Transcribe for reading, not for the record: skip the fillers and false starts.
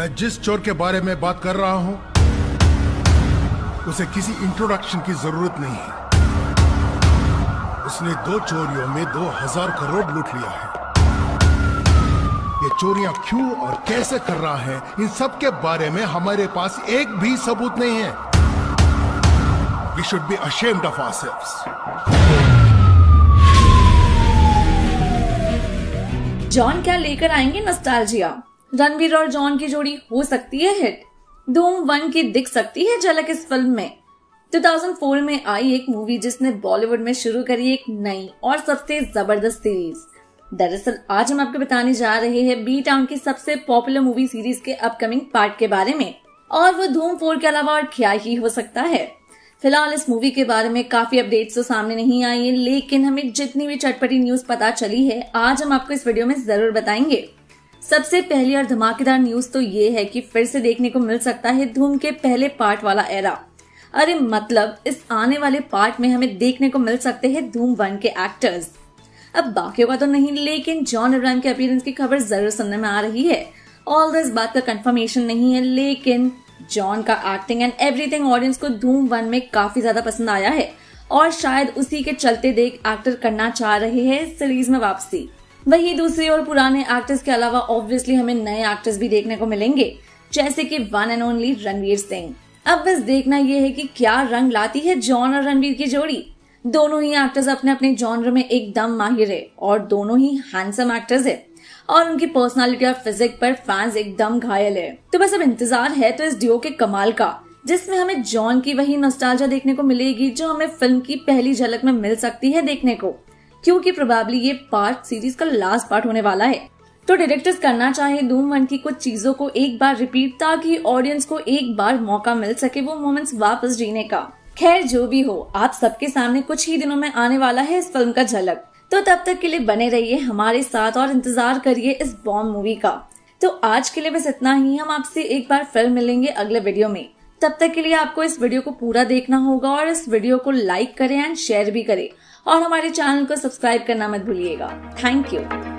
मैं जिस चोर के बारे में बात कर रहा हूं उसे किसी इंट्रोडक्शन की जरूरत नहीं है। उसने 2 चोरियों में 2000 करोड़ लूट लिया है। ये चोरियां क्यों और कैसे कर रहा है, इन सब के बारे में हमारे पास एक भी सबूत नहीं है। We should be ashamed of ourselves. John क्या लेकर आएंगे नॉस्टैल्जिया? रणवीर और जॉन की जोड़ी हो सकती है हिट। धूम 1 की दिख सकती है झलक इस फिल्म में। 2004 में आई एक मूवी जिसने बॉलीवुड में शुरू करी एक नई और सबसे जबरदस्त सीरीज। दरअसल आज हम आपको बताने जा रहे हैं बी टाउन की सबसे पॉपुलर मूवी सीरीज के अपकमिंग पार्ट के बारे में, और वो धूम 4 के अलावा और क्या ही हो सकता है। फिलहाल इस मूवी के बारे में काफी अपडेट्स तो सामने नहीं आई है, लेकिन हमें जितनी भी चटपटी न्यूज पता चली है आज हम आपको इस वीडियो में जरूर बताएंगे। सबसे पहली और धमाकेदार न्यूज तो ये है कि फिर से देखने को मिल सकता है धूम के पहले पार्ट वाला एरा। अरे मतलब इस आने वाले पार्ट में हमें देखने को मिल सकते हैं धूम 1 के एक्टर्स। अब बाकियों का तो नहीं, लेकिन जॉन अब्राहम के अपीयरेंस की खबर जरूर सुनने में आ रही है। ऑल दिस बात का कंफर्मेशन नहीं है, लेकिन जॉन का एक्टिंग एंड एवरीथिंग ऑडियंस को धूम 1 में काफी ज्यादा पसंद आया है और शायद उसी के चलते देख एक्टर करना चाह रहे हैं इस सीरीज में वापसी। वही दूसरी ओर पुराने एक्टर्स के अलावा ऑब्वियसली हमें नए एक्टर्स भी देखने को मिलेंगे, जैसे कि one and only Ranveer Singh. अब बस देखना यह है कि क्या रंग लाती है जॉन और रणवीर की जोड़ी। दोनों ही एक्टर्स अपने अपने जॉनर में एकदम माहिर है और दोनों ही हैंडसम एक्टर्स है और उनकी पर्सनालिटी और फिजिक पर फैंस एकदम घायल है। तो बस अब इंतजार है तो इस ड्यूओ के कमाल का, जिसमें हमें जॉन की वही नॉस्टैल्जिया देखने को मिलेगी जो हमें फिल्म की पहली झलक में मिल सकती है देखने को, क्योंकि प्रोबेबली ये पार्ट सीरीज का लास्ट पार्ट होने वाला है। तो डायरेक्टर्स करना चाहे धूम 1 की कुछ चीजों को एक बार रिपीट, ताकि ऑडियंस को एक बार मौका मिल सके वो मोमेंट्स वापस जीने का। खैर जो भी हो, आप सबके सामने कुछ ही दिनों में आने वाला है इस फिल्म का झलक। तो तब तक के लिए बने रहिए हमारे साथ और इंतजार करिए इस बॉम्ब मूवी का। तो आज के लिए बस इतना ही, हम आपसे एक बार फिर मिलेंगे अगले वीडियो में। तब तक के लिए आपको इस वीडियो को पूरा देखना होगा और इस वीडियो को लाइक करें एंड शेयर भी करें और हमारे चैनल को सब्सक्राइब करना मत भूलिएगा। Thank you.